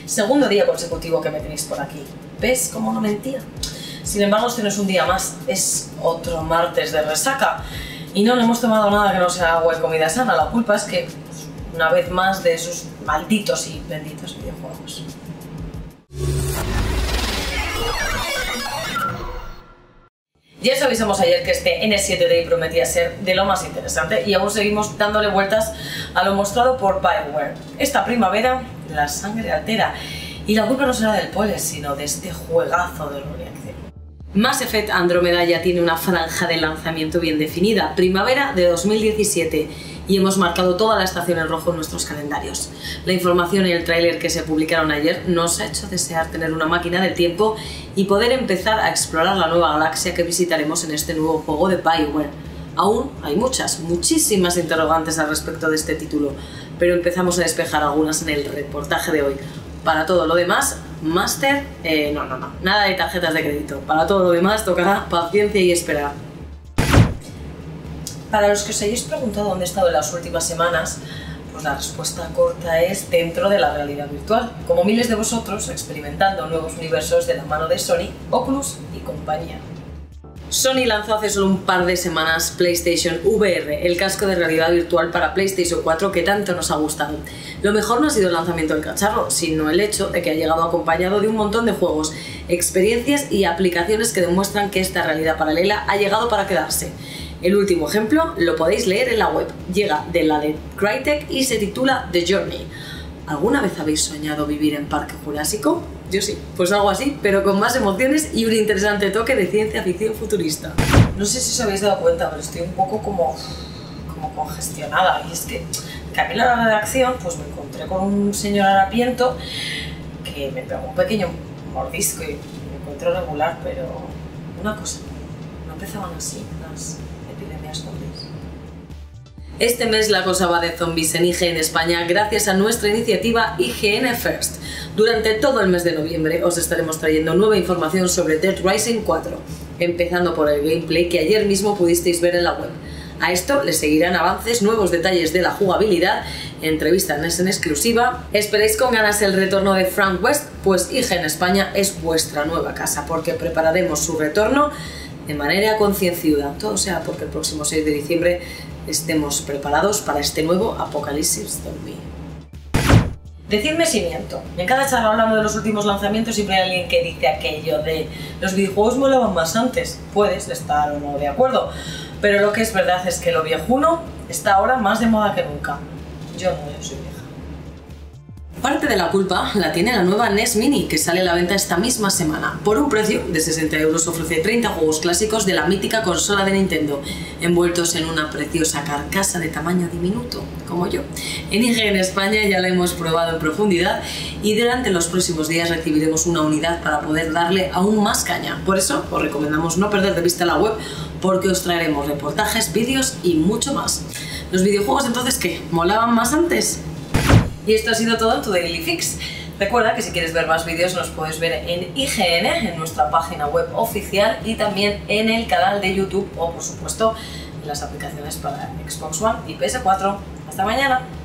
Segundo día consecutivo que me tenéis por aquí. ¿Ves cómo no mentía? Sin embargo, este no es un día más, es otro martes de resaca. Y no hemos tomado nada que no sea agua y comida sana. La culpa es que, una vez más, de esos malditos y benditos videojuegos. Ya os avisamos ayer que este N7 Day prometía ser de lo más interesante y aún seguimos dándole vueltas a lo mostrado por BioWare. Esta primavera la sangre altera y la culpa no será del polen, sino de este juegazo de rol y acción. Mass Effect Andrómeda ya tiene una franja de lanzamiento bien definida, primavera de 2017, y hemos marcado toda la estación en rojo en nuestros calendarios. La información y el tráiler que se publicaron ayer nos ha hecho desear tener una máquina del tiempo y poder empezar a explorar la nueva galaxia que visitaremos en este nuevo juego de BioWare. Aún hay muchísimas interrogantes al respecto de este título, pero empezamos a despejar algunas en el reportaje de hoy. Para todo lo demás, Master, nada de tarjetas de crédito. Para todo lo demás tocará paciencia y esperar. Para los que os hayáis preguntado dónde he estado en las últimas semanas, pues la respuesta corta es dentro de la realidad virtual, como miles de vosotros experimentando nuevos universos de la mano de Sony, Oculus y compañía. Sony lanzó hace solo un par de semanas PlayStation VR, el casco de realidad virtual para PlayStation 4 que tanto nos ha gustado. Lo mejor no ha sido el lanzamiento del cacharro, sino el hecho de que ha llegado acompañado de un montón de juegos, experiencias y aplicaciones que demuestran que esta realidad paralela ha llegado para quedarse. El último ejemplo lo podéis leer en la web, llega de la de Crytek y se titula The Journey. ¿Alguna vez habéis soñado vivir en Parque Jurásico? Yo sí, pues algo así, pero con más emociones y un interesante toque de ciencia ficción futurista. No sé si os habéis dado cuenta, pero estoy un poco como congestionada, y es que camino a la redacción pues me encontré con un señor harapiento que me pegó un pequeño mordisco y me encuentro regular, pero una cosa, no empezaban así las epidemias zombies. Este mes la cosa va de zombies en IGN España gracias a nuestra iniciativa IGN First. Durante todo el mes de noviembre os estaremos trayendo nueva información sobre Dead Rising 4, empezando por el gameplay que ayer mismo pudisteis ver en la web. A esto le seguirán avances, nuevos detalles de la jugabilidad, entrevistas en exclusiva. ¿Esperáis con ganas el retorno de Frank West? Pues IGN España es vuestra nueva casa, porque prepararemos su retorno de manera concienzuda. Todo sea porque el próximo 6 de diciembre estemos preparados para este nuevo apocalipsis zombie. Decidme si miento. En cada charla hablando de los últimos lanzamientos siempre hay alguien que dice aquello de los videojuegos molaban más antes. Puedes estar o no de acuerdo, pero lo que es verdad es que lo viejuno está ahora más de moda que nunca. Yo soy vieja. Parte de la culpa la tiene la nueva NES Mini, que sale a la venta esta misma semana. Por un precio de 60 € ofrece 30 juegos clásicos de la mítica consola de Nintendo, envueltos en una preciosa carcasa de tamaño diminuto, como yo. En IGN España ya la hemos probado en profundidad y durante los próximos días recibiremos una unidad para poder darle aún más caña. Por eso os recomendamos no perder de vista la web, porque os traeremos reportajes, vídeos y mucho más. ¿Los videojuegos entonces qué? ¿Molaban más antes? Y esto ha sido todo en tu Daily Fix. Recuerda que si quieres ver más vídeos los puedes ver en IGN, en nuestra página web oficial, y también en el canal de YouTube o por supuesto en las aplicaciones para Xbox One y PS4. ¡Hasta mañana!